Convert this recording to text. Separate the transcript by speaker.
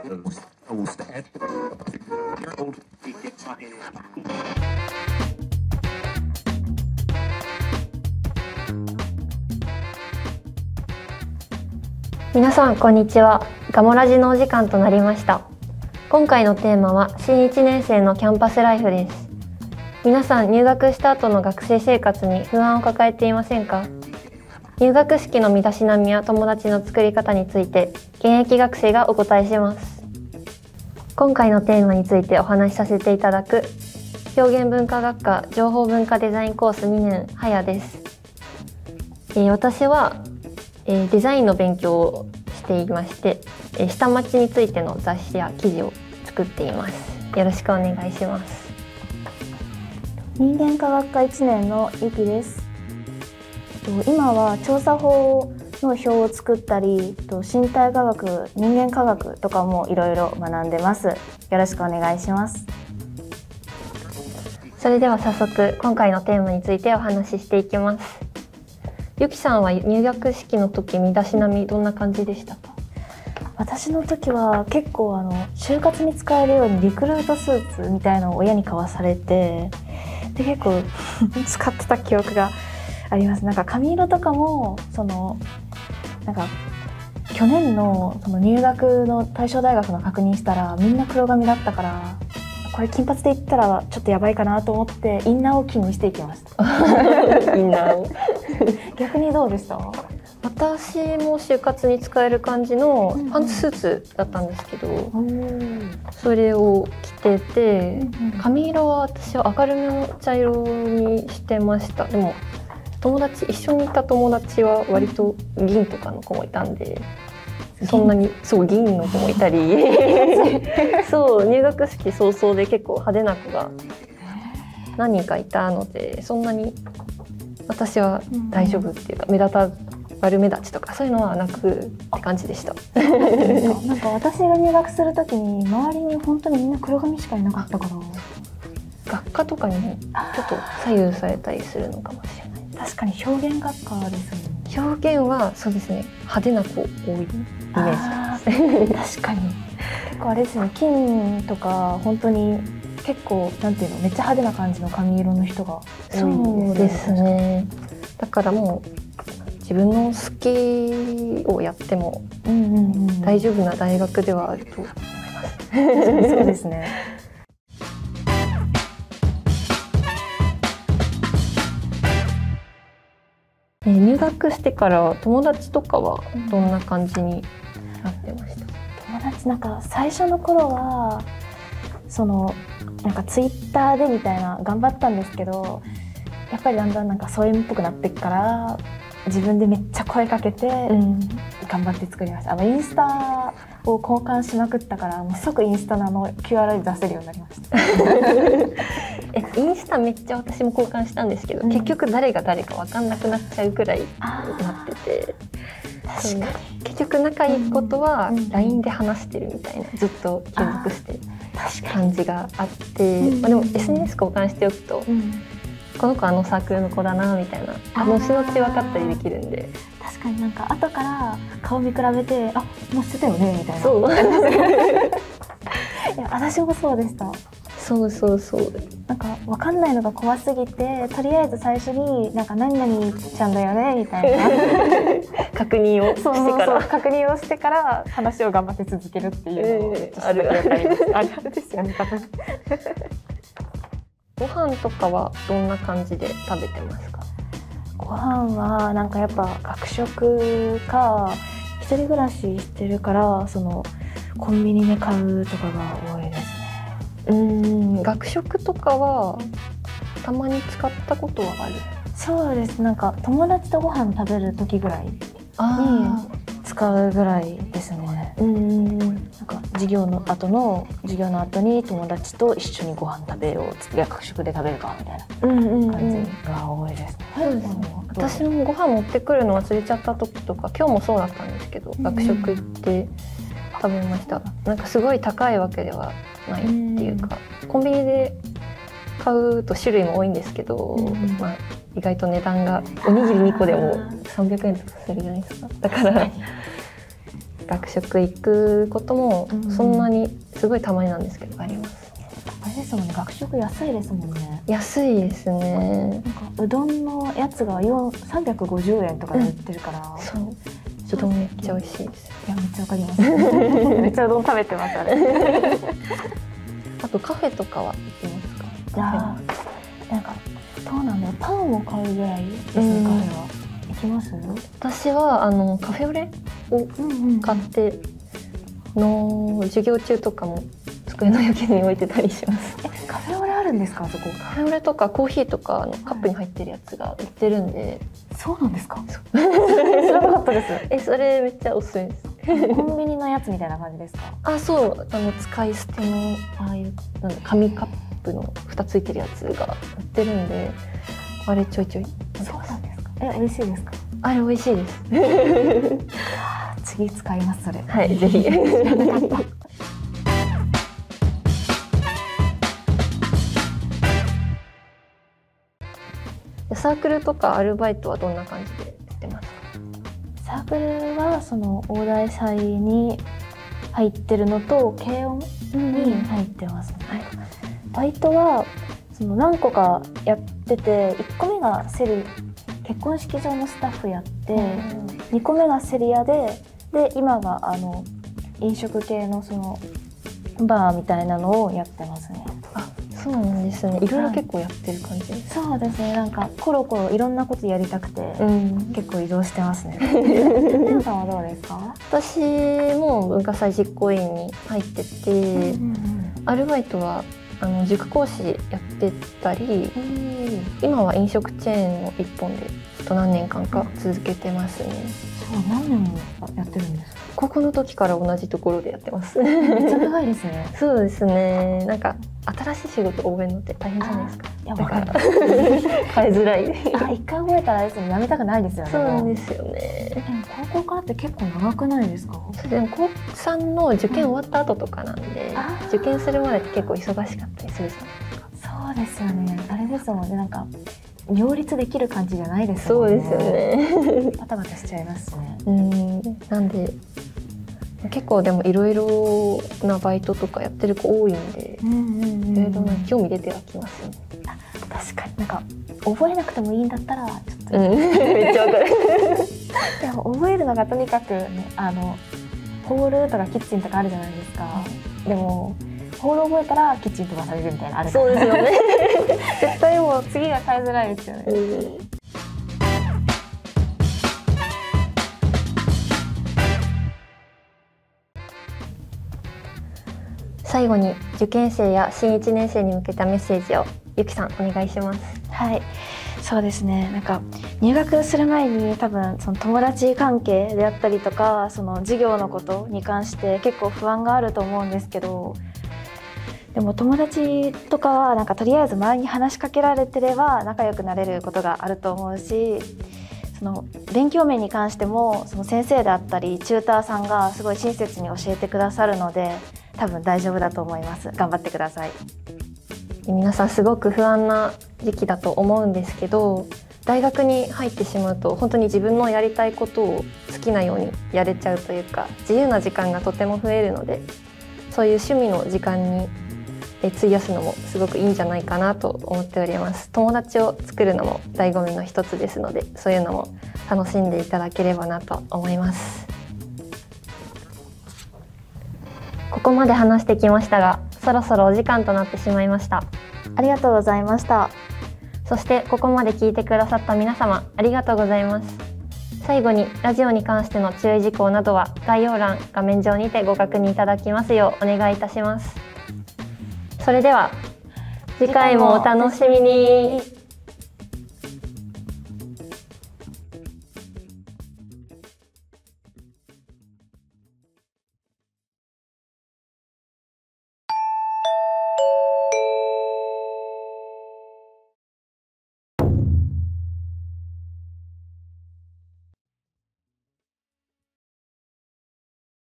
Speaker 1: 皆さんこんにちは。ガモラジのお時間となりました。今回のテーマは新1年生のキャンパスライフです。皆さん入学した後の学生生活に不安を抱えていませんか？入学式の身だしなみや友達の作り方について現役学生がお答えします。今回のテーマについてお話しさせていただく表現文化学科情報文化デザインコース2年はやです。私はデザインの勉強をしていまして、下町についての雑誌や記事を作っています。よろしくお願いします。
Speaker 2: 人間科学科1年のゆきです。今は調査法の表を作ったり、身体科学、人間科学とかもいろいろ学んでます。よろしくお願いします。
Speaker 1: それでは早速今回のテーマについてお話ししていきます。ゆきさんは入学式の時身だしなみどんな感じでしたか？
Speaker 2: 私の時は結構就活に使えるようにリクルートスーツみたいのを親に買わされて、で結構使ってた記憶があります。なんか髪色とかもなんか去年の入学の対象大学の確認したらみんな黒髪だったから、これ金髪でいったらちょっとやばいかなと思ってインナーを気にしていきました。
Speaker 1: インナーを
Speaker 2: 逆にどうでした？
Speaker 1: 私も就活に使える感じのパンツスーツだったんですけど、それを着てて、髪色は私は明るめの茶色にしてました。でも一緒にいた友達は割と銀とかの子もいたんで、そんなに銀の子もいたり入学式早々で結構派手な子が何人かいたので、そんなに私は大丈夫っていうか、悪目立ちとかそういうのはなくって感じでした。
Speaker 2: なんか私が入学する時に周りに本当にみんな黒髪しかいなかったから、
Speaker 1: 学科とかにもちょっと左右されたりするのかもしれない。
Speaker 2: 確かに表現学科です
Speaker 1: ね。表現はそうですね、派手な子多いイメージです。
Speaker 2: 確かに結構あれですね、金とか本当に結構なんていうの、めっちゃ派手な感じの髪色の人が多い。
Speaker 1: そうですね。だからもう自分の好きをやっても大丈夫な大学ではあると思います。
Speaker 2: そうですね。
Speaker 1: 入学してから友達とかはどんな感じになってました？
Speaker 2: 友達なんか最初の頃はなんかツイッターでみたいな頑張ったんですけど、やっぱりだんだんなんか疎遠っぽくなってから、自分でめっちゃ声かけて頑張って作りました。インスタを交換しまくったから、もう即インスタのURL 出せるようになりました。
Speaker 1: インスタめっちゃ私も交換したんですけど、結局誰が誰か分かんなくなっちゃうくらいなってて、
Speaker 2: 確かに
Speaker 1: 結局仲いいことは LINE で話してるみたいな、ずっと継続してる感じがあって、でも SNS 交換しておくと、この子サークルの子だなみたいな後々分かったりできるんで。
Speaker 2: 確かになんか後から顔見比べて、あ、もうしてたよねみたいな。
Speaker 1: そうい
Speaker 2: や私もそうでした。
Speaker 1: そう
Speaker 2: なんか分かんないのが怖すぎて、とりあえず最初になんか何々ちゃんだよねみたいな
Speaker 1: 確認を
Speaker 2: してから話を頑張って続けるっていうのを
Speaker 1: ある
Speaker 2: あるですよね。
Speaker 1: ご飯とかはどんな感じで食べてますか？
Speaker 2: ご飯はなんかやっぱ学食か、一人暮らししてるからコンビニで買うとかが多いですね。
Speaker 1: 学食とかはたまに使ったことはある？
Speaker 2: そうです。なんか友達とご飯食べる時ぐらいに使うぐらいですね。なんか授業の後に友達と一緒にご飯食べようっつって、学食で食べるかみたいな感じが多いですね。
Speaker 1: 私もご飯持ってくるの忘れちゃった時とか、今日もそうだったんですけど、学食行って食べました。なんかすごい高いわけではないっていうか、コンビニで買うと種類も多いんですけど、意外と値段がおにぎり2個でも300円とかするじゃないですか。だから学食行くこともそんなにすごいたまになんですけどあります。
Speaker 2: あれですもんね、学食安いですもんね。
Speaker 1: 安いですね。
Speaker 2: なんかうどんのやつが350円とかで売ってるから、
Speaker 1: そう、うどんめっちゃ美味しいです。
Speaker 2: いやめっちゃわかります。めっちゃうどん食べてますあれ。
Speaker 1: あとカフェとかは行きますか？
Speaker 2: いやなんかどうなんだろう、パンを買うぐらいですね。カフェは行きます？
Speaker 1: 私はカフェオレを買っての授業中とかも机の横に置いてたりします。
Speaker 2: カフェオレあるんですか？そこ。
Speaker 1: カフェオレとかコーヒーとかカップに入ってるやつが売ってるんで。
Speaker 2: そうなんですか？知らなかったです。
Speaker 1: それめっちゃおすすめです。
Speaker 2: コンビニのやつみたいな感じですか？
Speaker 1: あ、そう、使い捨てのああいうなんだ紙カップの蓋ついてるやつが売ってるんで、あれちょいちょい。
Speaker 2: そうなんですか？美味しいですか？
Speaker 1: あれ美味しいです。
Speaker 2: 次使いますそれ。
Speaker 1: はい、ぜひ。サークルとかアルバイトはどんな感じでやってますか？
Speaker 2: サークルはその大台祭に入ってるのと軽音に入ってますね。バイトはその何個かやってて、1個目がセリ、結婚式場のスタッフやって、2個目がセリアで今が飲食系のそのバーみたいなのをやってますね。
Speaker 1: そうなんですね。いろいろ結構やってる感じです。
Speaker 2: そうですね。なんかコロコロいろんなことやりたくて、結構移動してますね。レナさんはどうですか？
Speaker 1: 私も文化祭実行委員に入ってて、アルバイトは塾講師やってたり、今は飲食チェーンを一本で何年間か続けてますね。
Speaker 2: 何年もやってるんですか？
Speaker 1: 高校の時から同じところでやってます。
Speaker 2: めっちゃ長いですね。
Speaker 1: そうですね。なんか新しい仕事を覚えるのって大変じゃないですか。
Speaker 2: いや、わかる。
Speaker 1: 変えづらい。
Speaker 2: 一回覚えたらですね、やめたくないですよね。
Speaker 1: そうなんですよね。
Speaker 2: 高校からって結構長くないですか？
Speaker 1: でも高3の受験終わった後とかなんで、受験するまでって結構忙しかったりするじゃないですか。
Speaker 2: そうですよね。あれですもんね。なんか両立できる感じじゃないですもんね。
Speaker 1: そうですよね。
Speaker 2: バタバタしちゃいますね。
Speaker 1: なんで結構でもいろいろなバイトとかやってる子多いんで、いろいろな興味出てはきますよね。
Speaker 2: 確かになんか覚えなくてもいいんだったらちょっと、
Speaker 1: めっちゃわかる。
Speaker 2: でも覚えるのがとにかくね、ホールとかキッチンとかあるじゃないですか。でもホール覚えたらキッチン飛ばされるみたいなあるから。そうですよね。絶対もう次が変えづらいですよね。
Speaker 1: 最後に受験生や新1年生に向けたメッセージをゆきさんお願いします。
Speaker 2: はい、そうですね。なんか入学する前に多分その友達関係であったりとか、その授業のことに関して結構不安があると思うんですけど、でも友達とかはなんかとりあえず周りに話しかけられてれば仲良くなれることがあると思うし、その勉強面に関してもその先生であったりチューターさんがすごい親切に教えてくださるので、多分大丈夫だと思います。頑張ってください。
Speaker 1: 皆さんすごく不安な時期だと思うんですけど、大学に入ってしまうと本当に自分のやりたいことを好きなようにやれちゃうというか、自由な時間がとても増えるので、そういう趣味の時間に費やすのもすごくいいんじゃないかなと思っております。友達を作るのも醍醐味の一つですので、そういうのも楽しんでいただければなと思います。ここまで話してきましたが、そろそろお時間となってしまいました。
Speaker 2: ありがとうございました。
Speaker 1: そしてここまで聞いてくださった皆様、ありがとうございます。最後にラジオに関しての注意事項などは概要欄、画面上にてご確認いただきますようお願いいたします。それでは次回もお楽しみに。